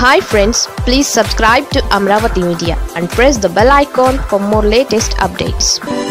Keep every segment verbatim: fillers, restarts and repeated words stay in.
Hi friends, please subscribe to Amaravathi Media and press the bell icon for more latest updates.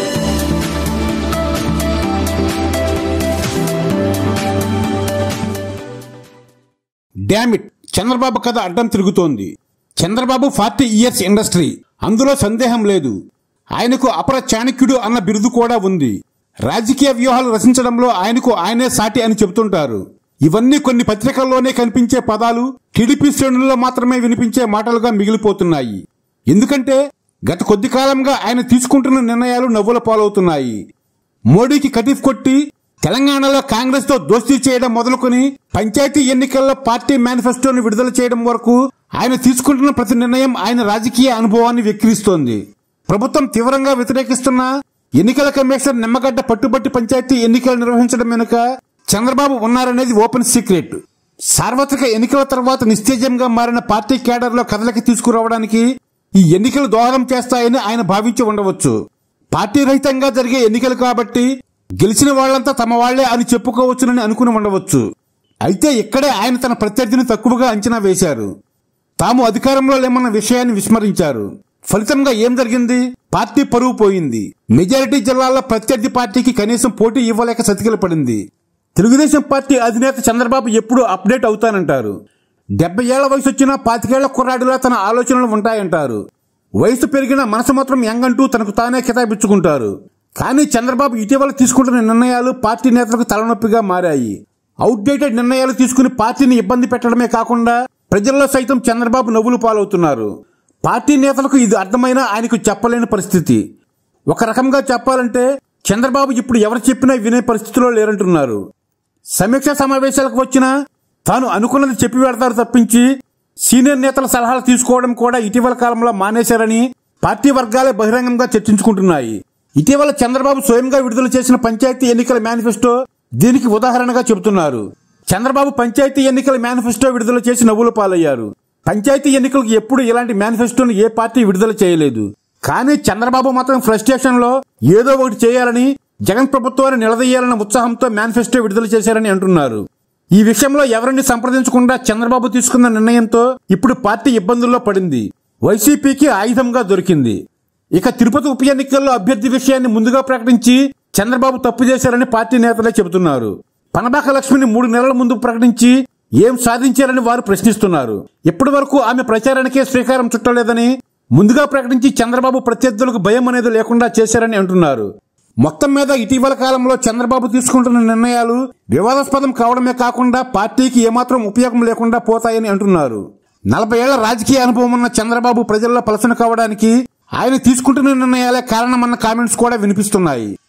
Damn it! Chandrababu kada addam తిరుగుతోంది. Chandrababu forty years industry, అందులో సందేహం లేదు. ఆయనకు అపర చాణక్యుడు అన్న బిరుదు కూడా ఉంది. రాజకీయ వ్యూహాలు రచించడంలో ఆయనకు ఆయనే సాటి అని చెబుతుంటారు. ఇవన్నీ కొన్ని పత్రికల్లోనే కనిపించే పదాలు టీడీపీ శ్రేణుల్లో మాత్రమే వినిపించే మాటలుగా మిగిలిపోతున్నాయి. ఎందుకంటే గత కొద్ది కాలంగా ఆయన తీసుకుంటున్న నిర్ణయాలు నవ్వుల పాలవుతున్నాయి. మోడీకి కటిఫ్ కొట్టి తెలంగాణలో కాంగ్రెస్ తో దోస్తీ చేయడం మొదలుకొని పంచాయతీ ఎన్నికల్లో పార్టీ మేనిఫెస్టోను విడుదల చేయడం వరకు ఆయన తీసుకుంటున్న ప్రతి నిర్ణయం ఆయన రాజకీయ అనుభవాన్ని వెక్కిరిస్తోంది. ప్రభుత్వం తీవ్రంగా వ్యతిరేకిస్తున్న ఎన్నికల కమిషన్ నిమ్మగడ్డ పట్టుబట్టి పంచాయతీ ఎన్నికలు నిర్వహించడం వెనుక చంద్రబాబు ఉన్నారనేది ఓపెన్ సీక్రెట్. సార్వత్రిక ఎన్నికల తర్వాత నిస్తేజంగా మారిన పార్టీ కేడర్లో కదలిక తీసుకురావడానికి ఈ ఎన్నికలు దోహదం చేస్తాయని ఆయన భావించి ఉండవచ్చు. పార్టీ రహితంగా జరిగే ఎన్నికలు కాబట్టి గెలిచిన వాళ్లంతా తమ వాళ్లే అని చెప్పుకోవచ్చునని అనుకుని ఉండవచ్చు. అయితే ఇక్కడే ఆయన తన ప్రత్యర్థిని తక్కువగా అంచనా వేశారు. తాము అధికారంలో లేమన్న విషయాన్ని విస్మరించారు. ఫలితంగా ఏం జరిగింది? పార్టీ పరువు పోయింది. మెజారిటీ జిల్లాల్లో ప్రత్యర్థి పార్టీకి కనీసం పోటీ ఇవ్వలేక సతికిల పడింది. తెలుగుదేశం పార్టీ అధినేత చంద్రబాబు ఎప్పుడూ అప్డేట్ అవుతానంటారు. డెబ్బై ఏళ్ల వయసు వచ్చినా పాతికేళ్ల కుర్రాడిలా తన ఆలోచనలు ఉంటాయంటారు. వయసు పెరిగిన మనసు మాత్రం యంగ్ అంటూ తనకు తానే కితాబిచ్చుకుంటారు. కానీ చంద్రబాబు ఇటీవల తీసుకుంటున్న నిర్ణయాలు పార్టీ నేతలకు తలనొప్పిగా మారాయి. అవుట్డేటెడ్ నిర్ణయాలు తీసుకుని పార్టీని ఇబ్బంది పెట్టడమే కాకుండా ప్రజల్లో సైతం చంద్రబాబు నవ్వులు పాలవుతున్నారు. పార్టీ నేతలకు ఇది అర్థమైనా ఆయనకు చెప్పలేని పరిస్థితి. ఒక రకంగా చెప్పాలంటే చంద్రబాబు ఇప్పుడు ఎవరు చెప్పినా వినే పరిస్థితిలో లేరంటున్నారు. సమీక్ష సమావేశాలకు వచ్చినా తాను అనుకున్నది చెప్పి పెడతారు తప్పించి సీనియర్ నేతల సలహాలు తీసుకోవడం కూడా ఇటీవల కాలంలో మానేశారని పార్టీ వర్గాలే బహిరంగంగా చర్చించుకుంటున్నాయి. ఇటీవల చంద్రబాబు స్వయంగా విడుదల చేసిన పంచాయతీ ఎన్నికల మేనిఫెస్టో దీనికి ఉదాహరణగా చెబుతున్నారు. చంద్రబాబు పంచాయతీ ఎన్నికల మేనిఫెస్టో విడుదల చేసి నవ్వుల పాలయ్యారు. పంచాయతీ ఎన్నికలకు ఎప్పుడు ఇలాంటి మేనిఫెస్టోను ఏ పార్టీ విడుదల చేయలేదు. కానీ చంద్రబాబు మాత్రం ఫ్రస్ట్రేషన్ లో ఏదో ఒకటి చేయాలని, జగన్ ప్రభుత్వాన్ని నిలదీయాలన్న ఉత్సాహంతో మేనిఫెస్టో విడుదల చేశారని అంటున్నారు. ఈ విషయంలో ఎవరిని సంప్రదించకుండా చంద్రబాబు తీసుకున్న నిర్ణయంతో ఇప్పుడు పార్టీ ఇబ్బందుల్లో పడింది. వైసీపీకి ఆయుధంగా దొరికింది. ఇక తిరుపతి ఉప ఎన్నికల్లో అభ్యర్థి విషయాన్ని ముందుగా ప్రకటించి చంద్రబాబు తప్పు చేశారని పార్టీ నేతలే చెబుతున్నారు. పనబాక లక్ష్మిని మూడు నెలల ముందు ప్రకటించి ఏం సాధించారని వారు ప్రశ్నిస్తున్నారు. ఇప్పటి వరకు ఆమె ప్రచారానికే శ్రీకారం చుట్టలేదని, ముందుగా ప్రకటించి చంద్రబాబు ప్రత్యర్థులకు భయం అనేది లేకుండా చేశారని అంటున్నారు. మొత్తం మీద ఇటీవల కాలంలో చంద్రబాబు తీసుకుంటున్న నిర్ణయాలు వివాదాస్పదం కావడమే కాకుండా పార్టీకి ఏమాత్రం ఉపయోగం లేకుండా పోతాయని అంటున్నారు. నలభై ఏళ్ల రాజకీయ అనుభవం ఉన్న చంద్రబాబు ప్రజల్లో పలసన కావడానికి ఆయన తీసుకుంటున్న నిర్ణయాలే కారణమన్న కామెంట్స్ కూడా వినిపిస్తున్నాయి.